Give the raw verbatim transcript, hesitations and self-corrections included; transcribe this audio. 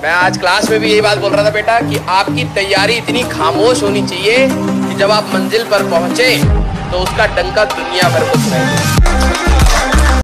मैं आज क्लास में भी यही बात बोल रहा था बेटा कि आपकी तैयारी इतनी खामोश होनी चाहिए कि जब आप मंजिल पर पहुंचे तो उसका डंका दुनिया भर को सुनाई दे।